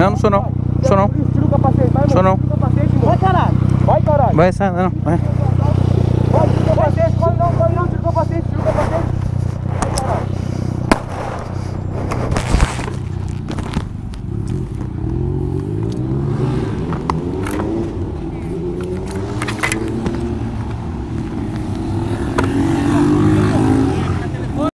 Não, não sou não. Sou não. Tira o capacete, vai, Sou não. Vai, caralho. Vai, caralho. Vai, sai, não. Vai. Vai,